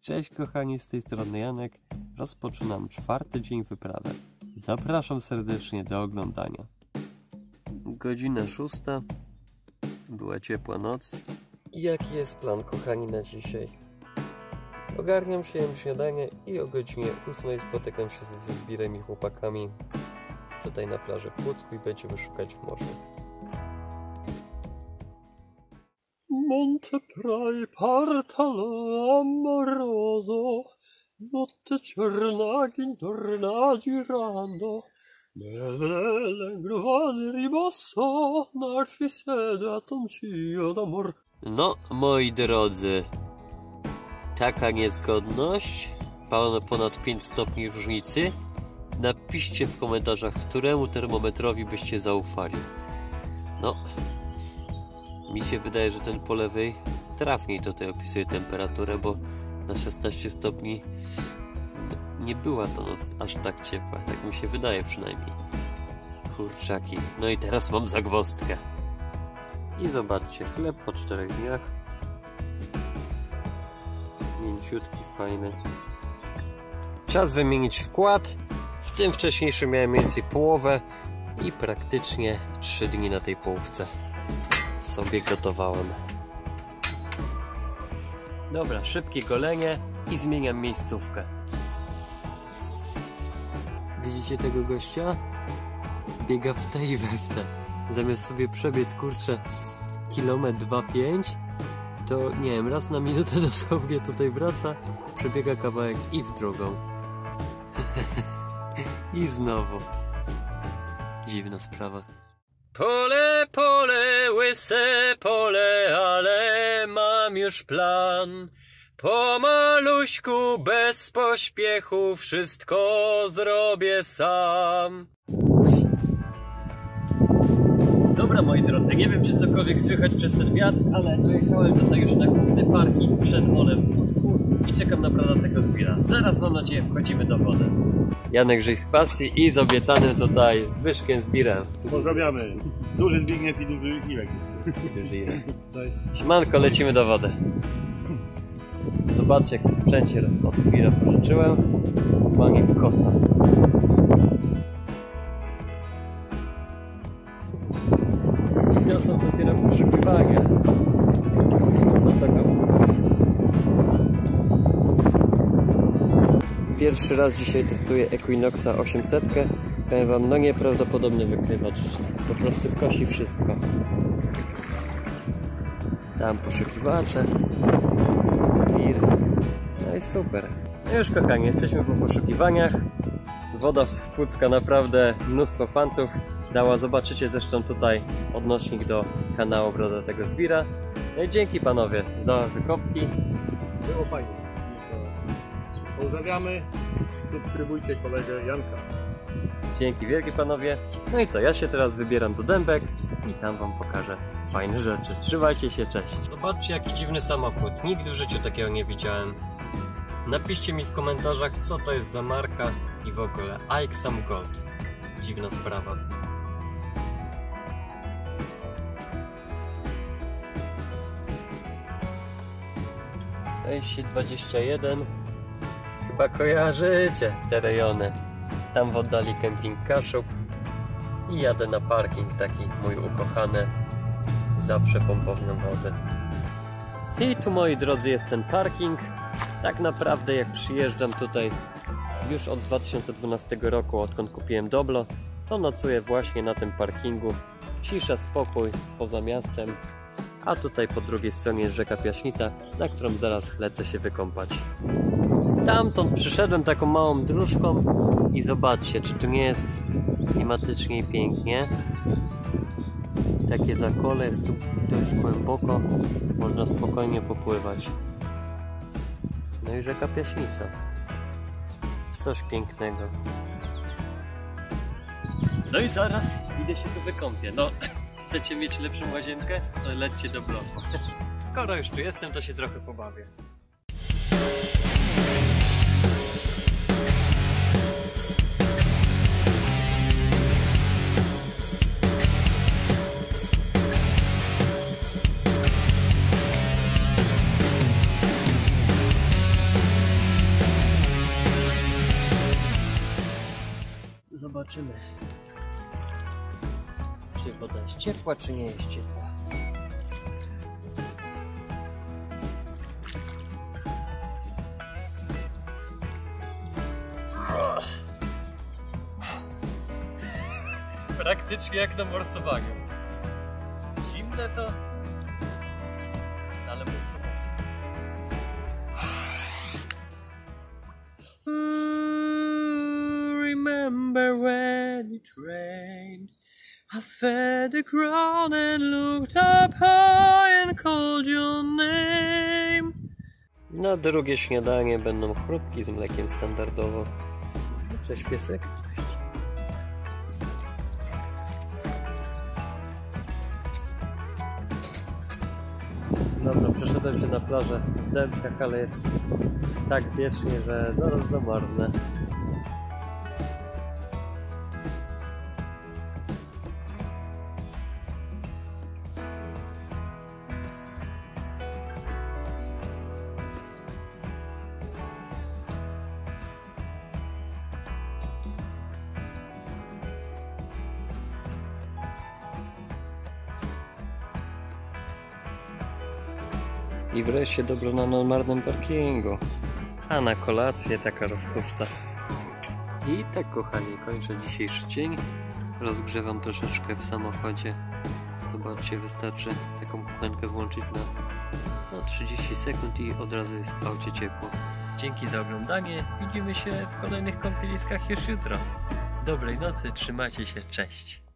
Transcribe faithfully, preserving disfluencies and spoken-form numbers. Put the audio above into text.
Cześć kochani, z tej strony Janek. Rozpoczynam czwarty dzień wyprawy. Zapraszam serdecznie do oglądania. Godzina szósta. Była ciepła noc. Jaki jest plan, kochani, na dzisiaj? Ogarniam się, jem śniadanie i o godzinie ósmej spotykam się ze Zbirem i chłopakami tutaj na plaży w Pucku i będziemy szukać w morzu. Monte prai partalo amoroso, notte cerna intorna girando, nelle gruvane ribosso, nasci sede toncio d'amor. No, moi drodzy, taka niezgodność, ponad pięć stopni różnicy. Napiszcie w komentarzach, któremu termometrowi byście zaufali. No, mi się wydaje, że ten po lewej trafniej tutaj opisuje temperaturę, bo na szesnaście stopni nie była to noc aż tak ciepła. Tak mi się wydaje przynajmniej. Kurczaki. No i teraz mam zagwozdkę. I zobaczcie, chleb po czterech dniach. Mięciutki, fajny. Czas wymienić wkład. W tym wcześniejszym miałem mniej więcej połowę i praktycznie trzy dni na tej połówce sobie gotowałem. Dobra, szybkie golenie i zmieniam miejscówkę. Widzicie tego gościa? Biega w te i we w te. Zamiast sobie przebiec, kurczę, kilometr dwa pięć, to nie wiem, raz na minutę dosłownie tutaj wraca, przebiega kawałek i w drugą. I znowu. Dziwna sprawa. Pole, pole, łyse pole, ale mam już plan. Pomaluśku, bez pośpiechu, wszystko zrobię sam. Dobra, moi drodzy, nie wiem, czy cokolwiek słychać przez ten wiatr, ale dojechałem tutaj już na główny parking przed molem w Pucku i czekam na bradatego Zbira. Zaraz, mam nadzieję, wchodzimy do wody. Janek Żyj z pasji i z obiecanym tutaj Zbyszkiem Zbirem. Pozdrawiamy. Duży Zbigniew i duży Irek. Duży Irek. Siemanko, lecimy do wody. Zobaczcie, jaki sprzęcier od Zbira pożyczyłem. Normalnie kosa. I to są dopiero poszukiwania. Zatoka Pucka. Pierwszy raz dzisiaj testuję Equinoxa osiemset. Powiem wam, no nieprawdopodobny wykrywacz. Po prostu kosi wszystko. Tam poszukiwacze. Zbir. No i super. No już kochani, jesteśmy po poszukiwaniach. Woda z Pucka naprawdę mnóstwo fantów dała. Zobaczycie zresztą tutaj odnośnik do kanału bradatego Zbira. No i dzięki panowie za wykopki. Było fajnie. Pozdrawiamy. Subskrybujcie kolegę Janka. Dzięki wielkie panowie. No i co, ja się teraz wybieram do Dębek i tam wam pokażę fajne rzeczy. Trzymajcie się, cześć. Zobaczcie, jaki dziwny samochód. Nigdy w życiu takiego nie widziałem. Napiszcie mi w komentarzach, co to jest za marka i w ogóle. Aixam Gold. Dziwna sprawa. Wejście dwadzieścia jeden. Chyba kojarzycie te rejony. Tam w oddali kemping Kaszub. I jadę na parking taki mój ukochany. Zawsze pompownią wody. I tu, moi drodzy, jest ten parking. Tak naprawdę jak przyjeżdżam tutaj już od dwa tysiące dwunastego roku, odkąd kupiłem Doblo, to nocuję właśnie na tym parkingu. Cisza, spokój, poza miastem. A tutaj po drugiej stronie jest rzeka Piaśnica, na którą zaraz lecę się wykąpać. Stamtąd przyszedłem taką małą dróżką i zobaczcie, czy tu nie jest klimatycznie i pięknie. Takie zakole, jest tu dość głęboko, można spokojnie popływać. No i rzeka Piaśnica. Coś pięknego. No i zaraz idę się tu wykąpię. No, chcecie mieć lepszą łazienkę? To lećcie do bloku. Skoro już tu jestem, to się trochę pobawię. Zobaczymy, czy woda jest ciepła, czy nie jest ciepła. Praktycznie jak na morsowaniu. Zimne to, ale pusto mocno. Remember when it rained, I fed the ground and looked up high and called your name. Na drugie śniadanie będą chrupki z mlekiem standardowo. Cześć piesek. Cześć. Dobra, przeszedłem się na plażę w Dębkach, ale jest tak wiecznie, że zaraz zamarznę. I wreszcie dobro na normalnym parkingu. A na kolację taka rozpusta. I tak, kochani, kończę dzisiejszy dzień. Rozgrzewam troszeczkę w samochodzie. Zobaczcie, wystarczy taką kuchenkę włączyć na, na trzydzieści sekund i od razu jest w aucie ciepło. Dzięki za oglądanie. Widzimy się w kolejnych kąpieliskach już jutro. Dobrej nocy, trzymajcie się, cześć.